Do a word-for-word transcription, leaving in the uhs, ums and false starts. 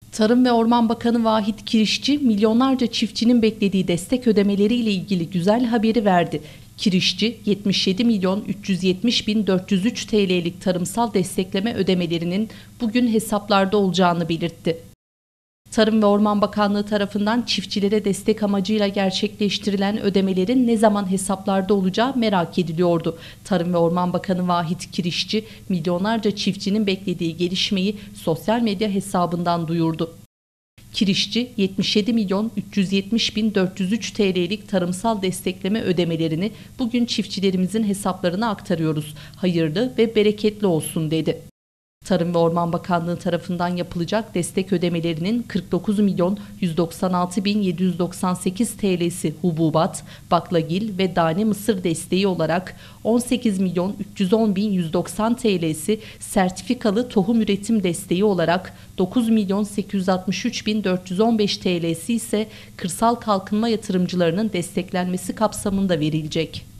Tarım ve Orman Bakanı Vahit Kirişçi, milyonlarca çiftçinin beklediği destek ödemeleriyle ilgili güzel haberi verdi. Kirişçi, yetmiş yedi milyon üç yüz yetmiş bin dört yüz üç T L'lik tarımsal destekleme ödemelerinin bugün hesaplarda olacağını belirtti. Tarım ve Orman Bakanlığı tarafından çiftçilere destek amacıyla gerçekleştirilen ödemelerin ne zaman hesaplarda olacağı merak ediliyordu. Tarım ve Orman Bakanı Vahit Kirişçi, milyonlarca çiftçinin beklediği gelişmeyi sosyal medya hesabından duyurdu. Kirişçi, yetmiş yedi milyon üç yüz yetmiş bin dört yüz üç T L'lik tarımsal destekleme ödemelerini bugün çiftçilerimizin hesaplarına aktarıyoruz. Hayırlı ve bereketli olsun dedi. Tarım ve Orman Bakanlığı tarafından yapılacak destek ödemelerinin kırk dokuz milyon yüz doksan altı bin yedi yüz doksan sekiz T L'si hububat, baklagil ve tane mısır desteği olarak on sekiz milyon üç yüz on bin yüz doksan T L'si sertifikalı tohum üretim desteği olarak dokuz milyon sekiz yüz altmış üç bin dört yüz on beş T L'si ise kırsal kalkınma yatırımcılarının desteklenmesi kapsamında verilecek.